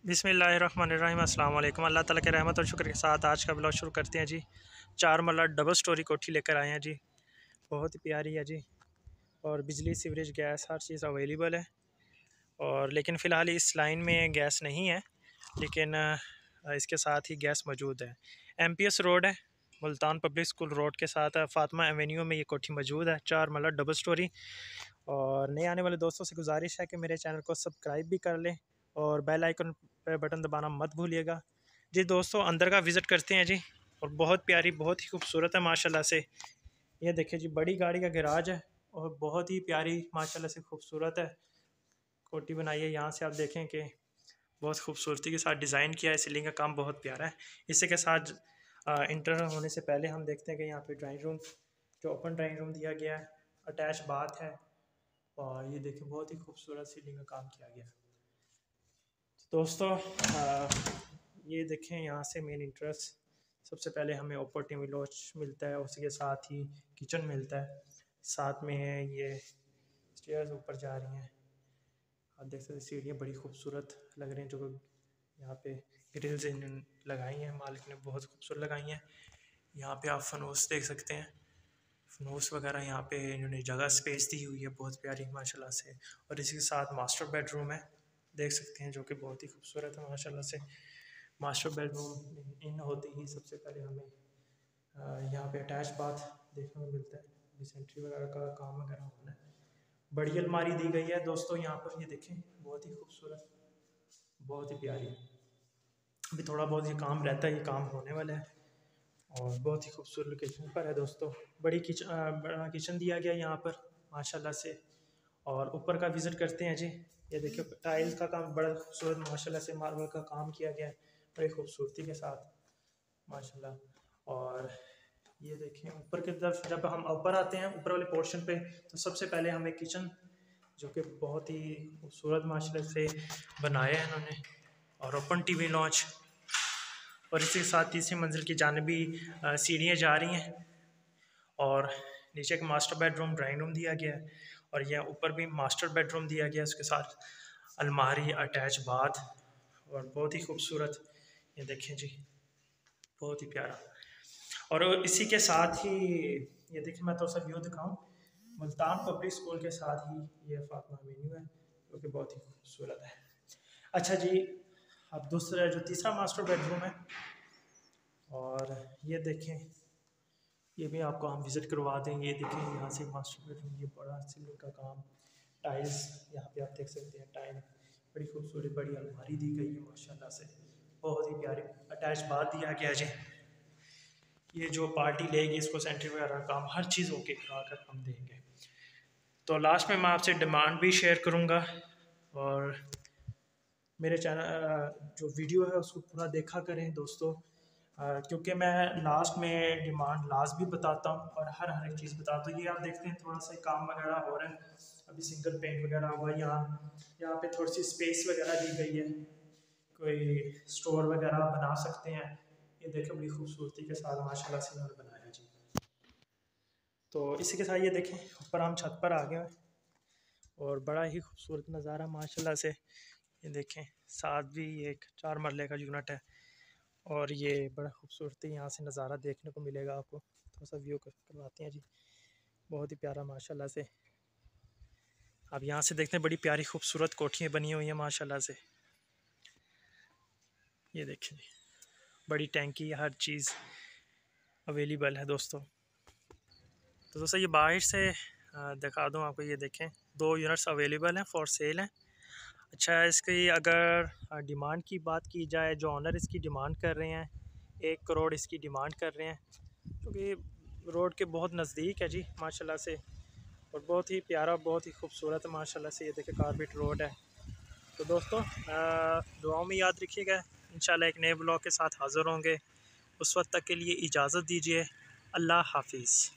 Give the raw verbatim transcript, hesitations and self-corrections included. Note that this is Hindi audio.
बिस्मिल्लाहिर्रहमानिर्रहीम अस्सलाम वालेकुम। अल्लाह ताला के रहमत और शुक्र के साथ आज का ब्लॉग शुरू करते हैं जी। चार मरला डबल स्टोरी कोठी लेकर आए हैं जी, बहुत ही प्यारी है जी। और बिजली, सीवरेज, गैस हर चीज़ अवेलेबल है। और लेकिन फ़िलहाल इस लाइन में गैस नहीं है, लेकिन इसके साथ ही गैस मौजूद है। एम पी एस रोड है, मुल्तान पब्लिक स्कूल रोड के साथ फातिमा एवेन्यू में ये कोठी मौजूद है, चार मरला डबल स्टोरी। और नए आने वाले दोस्तों से गुजारिश है कि मेरे चैनल को सब्सक्राइब भी कर लें और बेल आइकन पे बटन दबाना मत भूलिएगा जी। दोस्तों अंदर का विज़िट करते हैं जी। और बहुत प्यारी, बहुत ही खूबसूरत है माशाल्लाह से। ये देखिए जी, बड़ी गाड़ी का गैराज है और बहुत ही प्यारी माशाल्लाह से खूबसूरत है कोठी बनाई है। यहाँ से आप देखें कि बहुत खूबसूरती के साथ डिज़ाइन किया है। सीलिंग का काम बहुत प्यारा है। इसी के साथ इंटर होने से पहले हम देखते हैं कि यहाँ पे ड्राइंग रूम, जो ओपन ड्राइंग रूम दिया गया है, अटैच बाथ है। और ये देखिए बहुत ही खूबसूरत सीलिंग का काम किया गया है। दोस्तों आ, ये देखें, यहाँ से मेन इंटरेस्ट, सबसे पहले हमें ऊपर टीवी लॉज मिलता है, उसी के साथ ही किचन मिलता है। साथ में है ये स्टेयर्स ऊपर जा रही हैं, आप देख सकते हैं। सीढ़ियाँ बड़ी खूबसूरत लग रही हैं, जो यहाँ पे ग्रिल्स इन लगाई हैं, मालिक ने बहुत खूबसूरत लगाई हैं। यहाँ पे आप फनूस देख सकते हैं, फनूस वगैरह यहाँ पे इन्होंने जगह स्पेस दी हुई है बहुत प्यारी माशाल्लाह से। और इसी के साथ मास्टर बेडरूम है, देख सकते हैं, जो कि बहुत ही खूबसूरत है माशाल्लाह से। मास्टर बेडरूम इन होते ही सबसे पहले हमें यहाँ पे अटैच बाथ देखने को मिलता है, डिसेंट्री वगैरह का काम वगैरह होना है। बड़ी अलमारी दी गई है दोस्तों यहाँ पर, ये देखें बहुत ही खूबसूरत, बहुत ही प्यारी। अभी थोड़ा बहुत ये काम रहता है, ये काम होने वाला है। और बहुत ही खूबसूरत लोकेशन पर है दोस्तों। बड़ी किचन, बड़ा किचन दिया गया यहाँ पर माशाल्लाह से। और ऊपर का विज़िट करते हैं जी। ये देखिए टाइल्स का काम बड़ा खूबसूरत माशाल्लाह से, मार्बल का काम किया गया है बड़ी खूबसूरती के साथ माशाल्लाह। और ये देखें ऊपर की तरफ, जब हम ऊपर आते हैं ऊपर वाले पोर्शन पे, तो सबसे पहले हमें किचन, जो कि बहुत ही खूबसूरत माशाल्लाह से बनाया है इन्होंने, और ओपन टीवी लॉन्च। और इसी के साथ तीसरी मंजिल की जानिबी सीढ़ियाँ जा रही हैं। और नीचे एक मास्टर बेडरूम, ड्राइंग रूम दिया गया है। और यह ऊपर भी मास्टर बेडरूम दिया गया है, उसके साथ अलमारी, अटैच बाथ, और बहुत ही खूबसूरत। ये देखें जी, बहुत ही प्यारा। और इसी के साथ ही ये देखिए, मैं तो सब व्यू दिखाऊं, मुल्तान पब्लिक स्कूल के साथ ही ये फातिमा एवेन्यू है, जो कि बहुत ही खूबसूरत है। अच्छा जी, अब दूसरा जो तीसरा मास्टर बेडरूम है, और ये देखें, ये भी आपको हम विज़िट करवा देंगे। ये देखें यहाँ से मास्टर बेडरूम, ये बड़ा सीलिंग का काम, टाइल्स यहाँ पे आप देख सकते हैं, टाइल बड़ी खूबसूरत, बड़ी अलमारी दी गई है माशाल्लाह से, बहुत ही प्यारे। अटैच बाथ दिया गया जी। ये जो पार्टी लेगी, इसको सेंट्री वगैरह काम हर चीज़ ओके करा कर हम देंगे। तो लास्ट में मैं आपसे डिमांड भी शेयर करूँगा, और मेरे चैनल जो वीडियो है उसको पूरा देखा करें दोस्तों, क्योंकि मैं लास्ट में डिमांड लास्ट भी बताता हूँ और हर हर एक चीज़ बताता हूँ। ये आप देखते हैं थोड़ा सा काम वगैरह हो रहा है, अभी सिंगल पेंट वगैरह हुआ। यहाँ यहाँ पे थोड़ी सी स्पेस वगैरह दी गई है, कोई स्टोर वगैरह बना सकते हैं। ये देखो बड़ी खूबसूरती के साथ माशाल्लाह से इन्होंने बनाया जी। तो इसी के साथ ये देखें, ऊपर हम छत पर आ गए हैं और बड़ा ही खूबसूरत नज़ारा माशाल्लाह से। ये देखें, साथ भी एक चार मरले का यूनिट है, और ये बड़ा खूबसूरती यहाँ से नज़ारा देखने को मिलेगा आपको। थोड़ा सा व्यू करवाते हैं जी, बहुत ही प्यारा माशाल्लाह से। अब यहाँ से देखते हैं, बड़ी प्यारी खूबसूरत कोठियाँ बनी हुई हैं माशाल्लाह से। ये देखें जी, बड़ी टैंकी, हर चीज़ अवेलेबल है दोस्तों। तो दोस्तों ये बाहर से दिखा दूँ आपको, ये देखें दो यूनिट्स अवेलेबल हैं, फॉर सेल हैं। अच्छा, इसकी अगर डिमांड की बात की जाए, जो ऑनर इसकी डिमांड कर रहे हैं, एक करोड़ इसकी डिमांड कर रहे हैं, क्योंकि रोड के बहुत नज़दीक है जी माशाल्लाह से। और बहुत ही प्यारा, बहुत ही खूबसूरत है माशाल्लाह से। ये देखें कारपेट रोड है। तो दोस्तों दुआओं में याद रखिएगा, इंशाल्लाह एक नए ब्लॉग के साथ हाज़िर होंगे। उस वक्त तक के लिए इजाज़त दीजिए। अल्लाह हाफिज़।